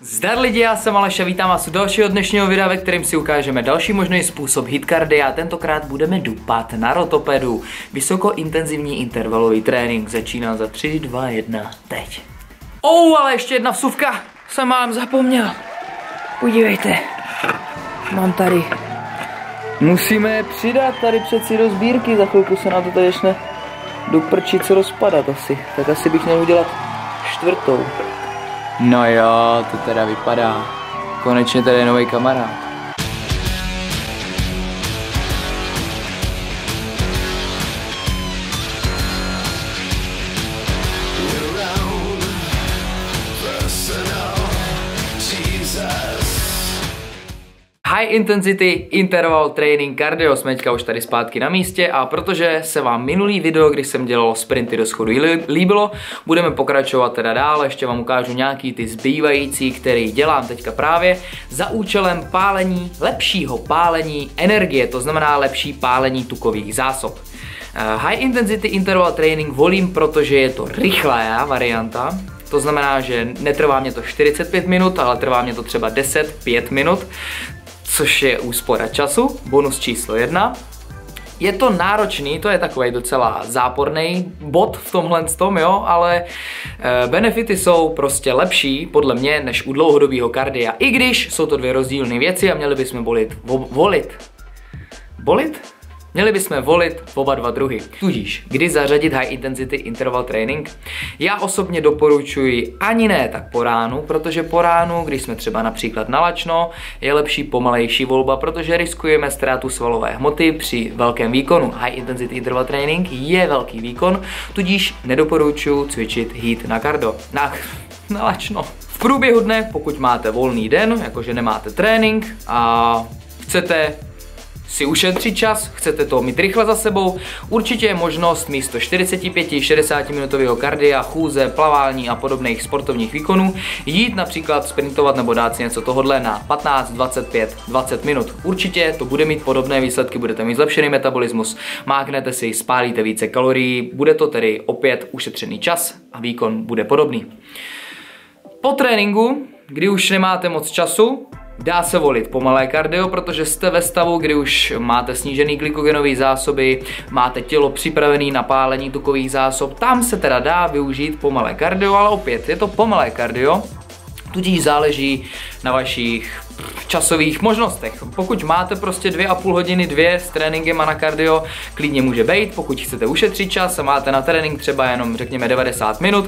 Zdar lidi, já jsem Aleš a vítám vás u dalšího dnešního videa, ve kterém si ukážeme další možný způsob HIIT cardia. Tentokrát budeme dupat na rotopedu. Vysokointenzivní intervalový trénink začíná za 3, 2, 1, teď. Ale ještě jedna vsuvka, jsem málem zapomněl. Podívejte, mám tady. Musíme je přidat tady přeci do sbírky, za chvilku se na to tady ještě do prčice rozpadat asi. Tak asi bych měl udělat čtvrtou. No jo, to teda vypadá. Konečně tady je nový kamarád. High intensity interval training cardio, jsme teďka už tady zpátky na místě a protože se vám minulý video, kdy jsem dělal sprinty do schodu, líbilo, budeme pokračovat teda dál, ještě vám ukážu nějaký ty zbývající, který dělám teďka právě za účelem pálení, lepšího pálení energie, to znamená lepší pálení tukových zásob. High intensity interval training volím, protože je to rychlá varianta. To znamená, že netrvá mě to 45 minut, ale trvá mě to třeba 10-5 minut, což je úspora času, bonus číslo 1. Je to náročný, to je takový docela záporný bod v tomhle tom, jo, ale benefity jsou prostě lepší, podle mě, než u dlouhodobého kardia. I když jsou to dvě rozdílné věci a měli bychom Měli bychom volit oba dva druhy. Tudíž, kdy zařadit high intensity interval training? Já osobně doporučuji ani ne tak po ránu, protože po ránu, když jsme třeba například na lačno, je lepší pomalejší volba, protože riskujeme ztrátu svalové hmoty při velkém výkonu. High intensity interval training je velký výkon, tudíž nedoporučuji cvičit HIIT na kardio. Na lačno. V průběhu dne, pokud máte volný den, jakože nemáte trénink a chcete si ušetřit čas, chcete to mít rychle za sebou, určitě je možnost místo 45-60 minutového kardia, chůze, plavání a podobných sportovních výkonů jít například sprintovat nebo dát si něco tohodle na 15, 25, 20 minut. Určitě to bude mít podobné výsledky, budete mít zlepšený metabolismus, máknete si, spálíte více kalorií, bude to tedy opět ušetřený čas a výkon bude podobný. Po tréninku, kdy už nemáte moc času, dá se volit pomalé kardio, protože jste ve stavu, kdy už máte snížený glykogenové zásoby, máte tělo připravené na pálení tukových zásob, tam se teda dá využít pomalé kardio, ale opět je to pomalé kardio, tudíž záleží na vašich časových možnostech. Pokud máte prostě 2,5 hodiny s tréninkem a na kardio, klidně může být. Pokud chcete ušetřit čas a máte na trénink třeba jenom řekněme 90 minut,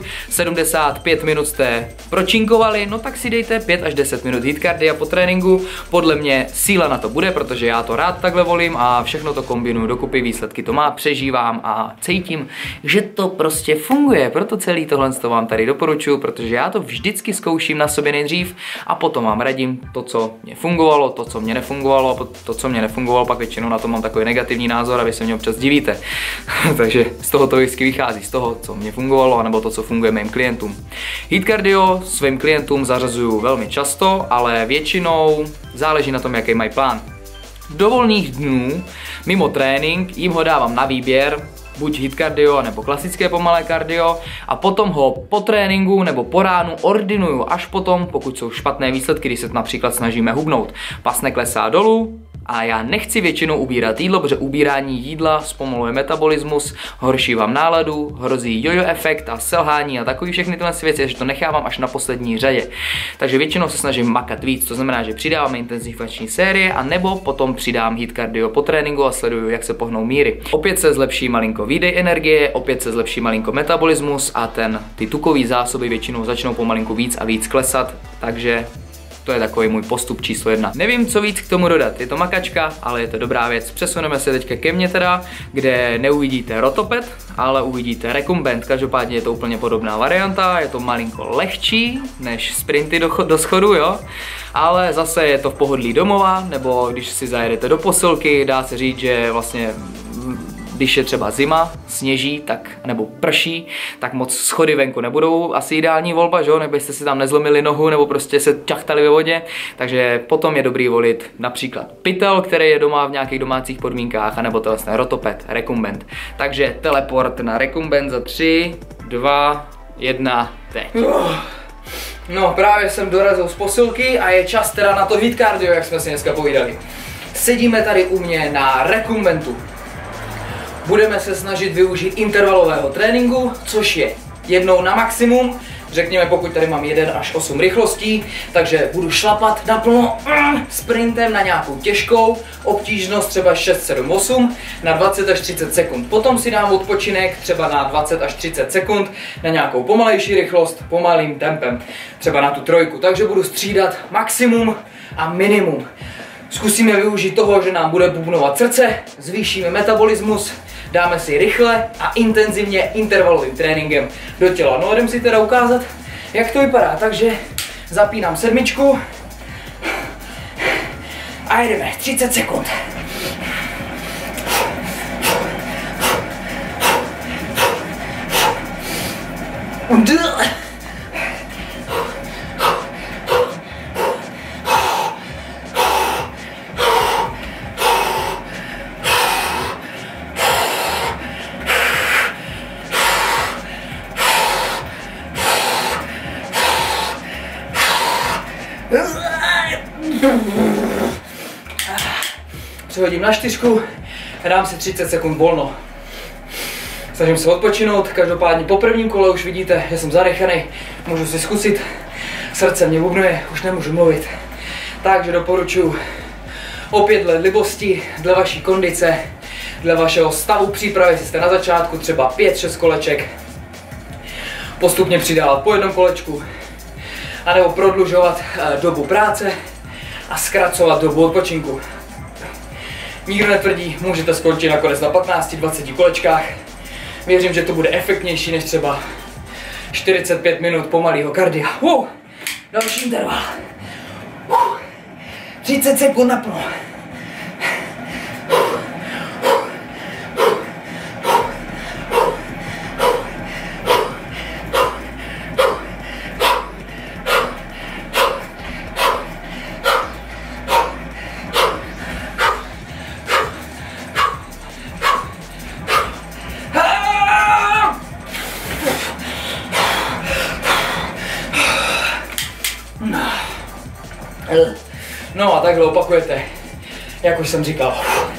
75 minut jste pročinkovali, no tak si dejte 5 až 10 minut HIIT cardia po tréninku. Podle mě síla na to bude, protože já to rád takhle volím a všechno to kombinuju dokupy, výsledky to má, přežívám a cítím, že to prostě funguje. Proto celý tohle vám tady doporučuji, protože já to vždycky zkouším na sobě nejdřív a potom vám radím to, co mě fungovalo, to, co mě nefungovalo, a to, co mě nefungovalo, pak většinou na to mám takový negativní názor a vy se mě občas divíte. Takže z toho to vždycky vychází, z toho, co mě fungovalo, anebo to, co funguje mým klientům. HIIT cardio svým klientům zařazuju velmi často, ale většinou záleží na tom, jaký mají plán. Do volných dnů, mimo trénink, jim ho dávám na výběr, buď HIIT cardio nebo klasické pomalé kardio a potom ho po tréninku nebo po ránu ordinuju až potom, pokud jsou špatné výsledky, když se například snažíme hubnout. Pas neklesá dolů a já nechci většinou ubírat jídlo, protože ubírání jídla zpomaluje metabolismus, horší vám náladu, hrozí jojo efekt a selhání a takový všechny tyhle věci, že to nechávám až na poslední řadě. Takže většinou se snažím makat víc, to znamená, že přidávám intenzifační série a nebo potom přidám HIIT cardio po tréninku a sleduju, jak se pohnou míry. Opět se zlepší malinko výdej energie, opět se zlepší malinko metabolismus a ty tukové zásoby většinou začnou pomalinku víc a víc klesat, takže to je takový můj postup číslo 1. Nevím, co víc k tomu dodat, je to makačka, ale je to dobrá věc. Přesuneme se teďka ke mně teda, kde neuvidíte rotoped, ale uvidíte recumbent. Každopádně je to úplně podobná varianta, je to malinko lehčí než sprinty do schodu, jo. Ale zase je to v pohodlí domova, nebo když si zajedete do posilky, dá se říct, že vlastně když je třeba zima, sněží, tak, nebo prší, tak moc schody venku nebudou asi ideální volba, že jo, nebo jste si tam nezlomili nohu, nebo prostě se ťachtali ve vodě, takže potom je dobrý volit například pytel, který je doma v nějakých domácích podmínkách, anebo to vlastně rotoped, recumbent. Takže teleport na recumbent za 3, 2, 1, teď. No, právě jsem dorazil z posilky a je čas teda na to hit cardio, jak jsme si dneska povídali. Sedíme tady u mě na rekumbentu. Budeme se snažit využít intervalového tréninku, což je jednou na maximum. Řekněme, pokud tady mám 1 až 8 rychlostí, takže budu šlapat naplno sprintem na nějakou těžkou obtížnost, třeba 6, 7, 8 na 20 až 30 sekund. Potom si dám odpočinek třeba na 20 až 30 sekund na nějakou pomalejší rychlost, pomalým tempem, třeba na tu 3. Takže budu střídat maximum a minimum. Zkusíme využít toho, že nám bude bubnovat srdce, zvýšíme metabolismus, dáme si rychle a intenzivně intervalovým tréninkem do těla. No a jdem si teda ukázat, jak to vypadá. Takže zapínám 7 a jdeme 30 sekund. Přehodím na 4 a dám si 30 sekund volno. Snažím se odpočinout, každopádně po prvním kole už vidíte, že jsem zadechaný, můžu si zkusit, srdce mě bubnuje, už nemůžu mluvit. Takže doporučuji opět dle libosti, dle vaší kondice, dle vašeho stavu přípravy, jestli jste na začátku třeba 5-6 koleček, postupně přidávat po 1 kolečku, anebo prodlužovat dobu práce a zkracovat dobu odpočinku. Nikdo netvrdí, můžete skončit nakonec na 15-20 kolečkách. Věřím, že to bude efektnější než třeba 45 minut pomalého kardia. Další interval. 30 sekund naplno. No a takhle opakujete, jak už jsem říkal,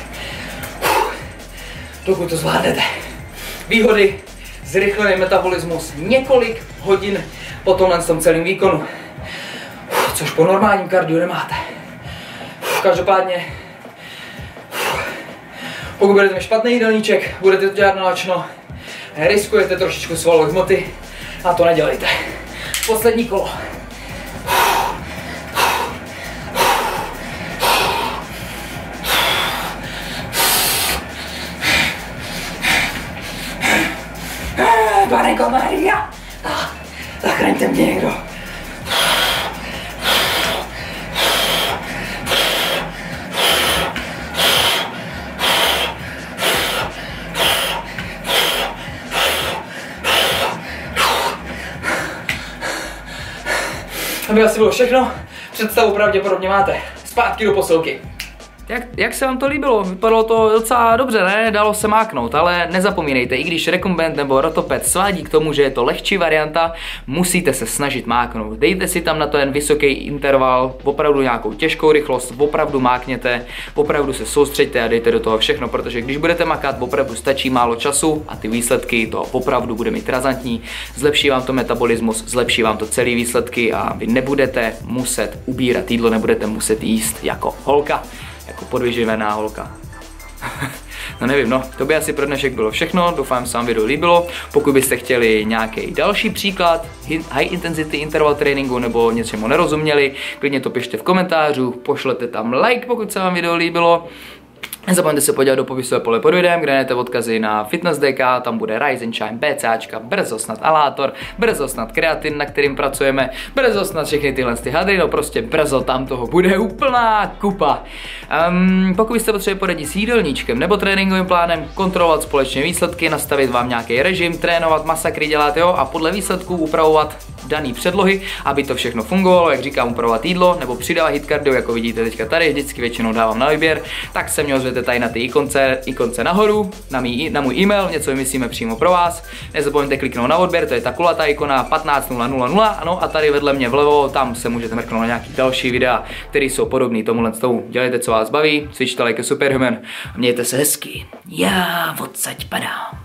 dokud to zvládnete. Výhody, zrychlený metabolismus, několik hodin po tomhle celém výkonu, což po normálním kardiu nemáte. Každopádně, pokud budete mít špatný jídelníček, budete to dělat nalačno, riskujete trošičku svalové hmoty a to nedělejte. Poslední kolo. Panenko Maria, zachraňte mě někdo. To by asi bylo všechno. Představu pravděpodobně máte. Zpátky do posilky. Jak se vám to líbilo? Vypadalo to docela dobře, ne? Dalo se máknout, ale nezapomínejte, i když recumbent nebo rotoped svádí k tomu, že je to lehčí varianta, musíte se snažit máknout. Dejte si tam na to jen vysoký interval, opravdu nějakou těžkou rychlost, opravdu mákněte, opravdu se soustřeďte a dejte do toho všechno, protože když budete makat, opravdu stačí málo času a ty výsledky to opravdu bude mít razantní, zlepší vám to metabolismus, zlepší vám to celý výsledky a vy nebudete muset ubírat jídlo, nebudete muset jíst jako holka. Jako podvyživená holka. No nevím, no, to by asi pro dnešek bylo všechno, doufám, že se vám video líbilo. Pokud byste chtěli nějaký další příklad high intensity interval tréninku nebo něčemu nerozuměli, klidně to pište v komentáři, pošlete tam like, pokud se vám video líbilo. Nezapomeňte se podívat do popisové pole pod videem, kde najdete odkazy na Fitness DK, tam bude Rise and Shine, BCAčka, brzo snad Alátor, brzo snad kreatin, na kterým pracujeme, brzo snad všechny tyhle hadry, no prostě brzo tam toho bude úplná kupa. Pokud byste potřebovali poradit s jídelníčkem nebo tréninkovým plánem, kontrolovat společně výsledky, nastavit vám nějaký režim, trénovat, masakry dělat, jo, a podle výsledků upravovat daný předlohy, aby to všechno fungovalo, jak říkám, upravovat jídlo nebo přidávat hit cardio, jako vidíte teďka tady, vždycky většinou dávám na výběr, tak se mě ozvěte tady na ty ikonce nahoru, na můj e-mail, něco vymyslíme přímo pro vás. Nezapomeňte kliknout na odběr, to je ta kulatá ikona 15000, ano, a tady vedle mě vlevo, tam se můžete mrknout na nějaký další videa, které jsou podobné tomuhle tomu. Dělejte, co vás baví, cvičte like Superhuman a mějte se hezky. Já odsaď padám.